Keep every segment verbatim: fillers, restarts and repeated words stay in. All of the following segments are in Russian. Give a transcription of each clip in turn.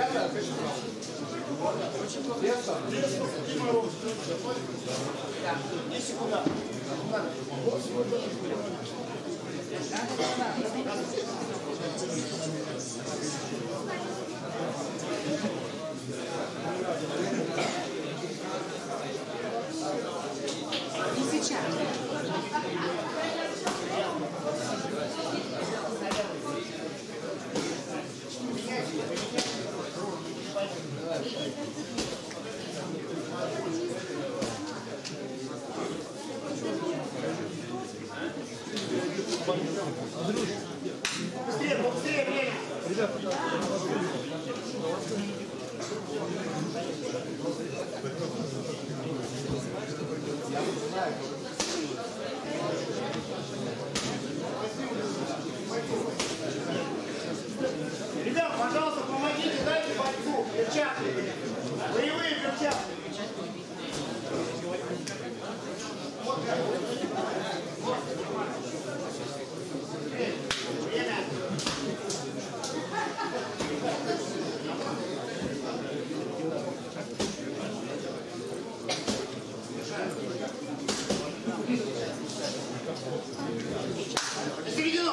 Не сейчас. Быстрее, быстрее, время! Ребята, Ребят, пожалуйста, помогите, дайте бойцу перчатки. Боевые перчатки. Время. Середину.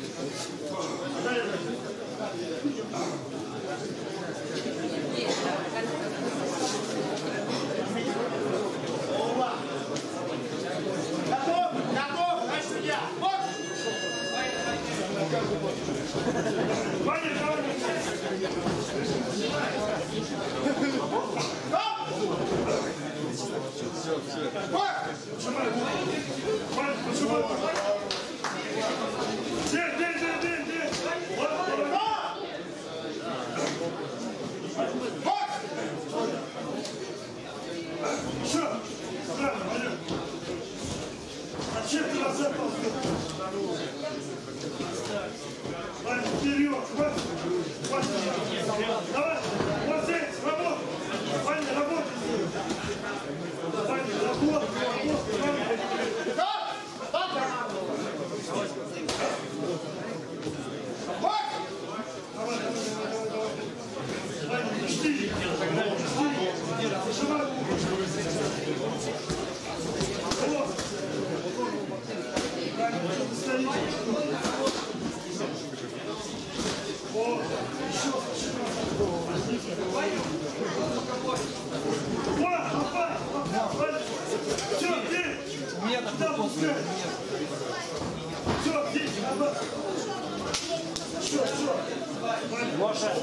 Готов? Готов? Значит, судья. Вот! Ваня, давай! Все, все. Ваня, почему? День, день, день, день, день! Вот! Еще! Правильно, пойдем! Зачем ты назад ползешь? Ваня, вперед! Ваня, давай! Вот здесь, работай! Ваня, работай! Ваня, работай, работай! Стоп! Стоп! Вот! Давай, давай, давай, давай! Ваня, жди! Жди! Зажимай! Вот! Ваня, что ты стоишь? Вот! Еще! Вот! Попай! Попай! Все, где? Нет, куда пускай? Все, где? Назад! Все, все! Маша!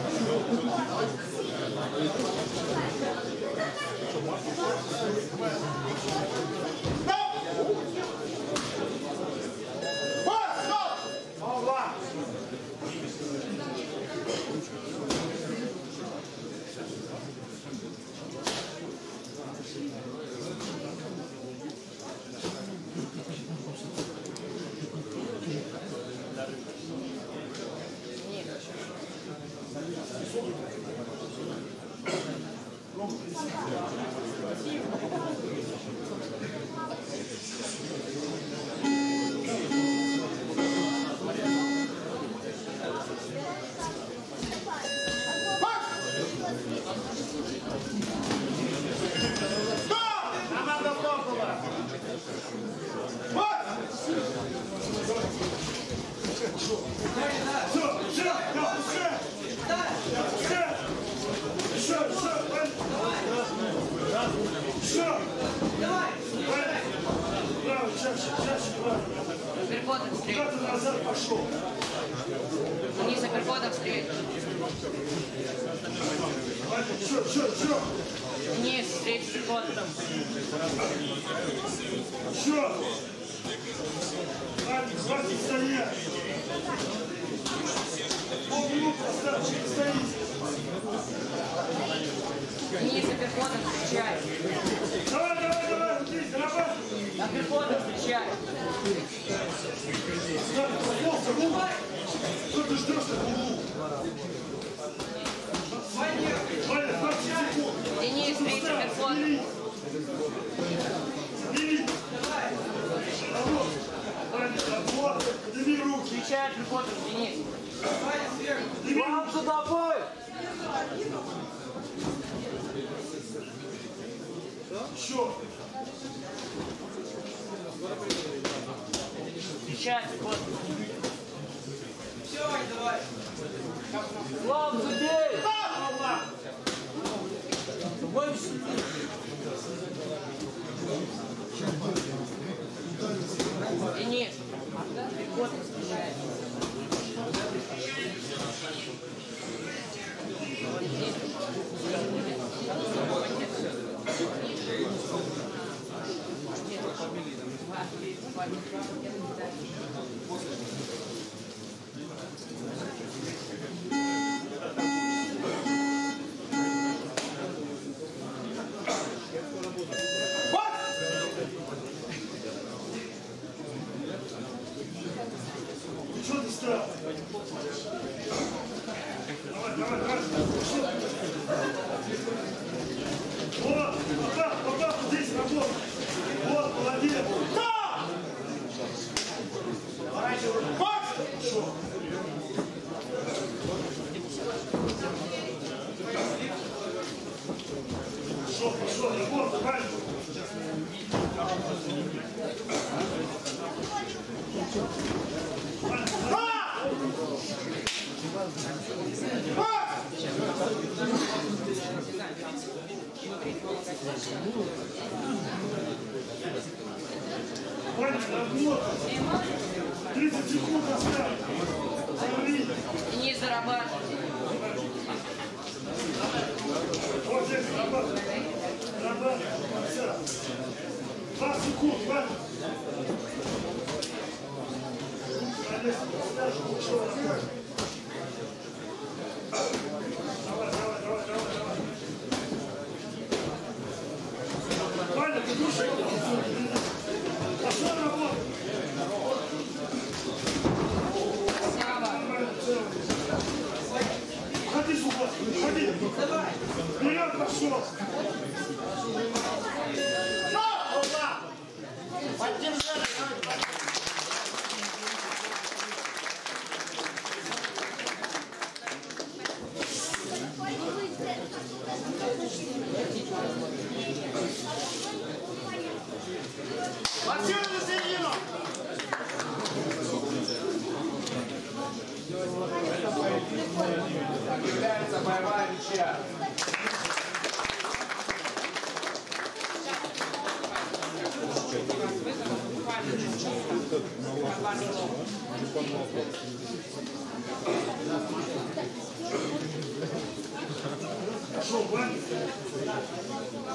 Переходом встреч. Назад пошел. Вниз, переходом встреч. Что, что, что? Вниз, встреч, переходом. Что? Хватит стоять. Полминуты осталось, стоит. Вниз, переходом встречай. Давай, давай, давай, вот здесь, зарабатывай. На переходом встречай. Что ты ждешь-то? Ваня, двадцать секунд. Денис, третий переход. Бери. Ваня, вот, подними руки. Встречай переходом, Денис. Подними Вам руки. за тобой. Еще. Встречай, приход. Все, давай. Слава, забей! Больше. Денис, приход встречай. Что ты стал? Давай, давай, давай. Вот, пока, пока, здесь работа. Вот, молодец. Да! Что? Пошел, пошел, работа, правильно. тридцать секунд оставить. Денис, зарабатывай. Вот здесь зарабатывай. Зарабатывай. двадцать секунд, правильно? Давай, давай, давай, давай, давай. Правильно, ты души. Пошла работа. Уходи сюда, уходи. Вперед пошел. Поддержали. Максим, на середину! Объявляется боевая ничья. Пошел, Ваня.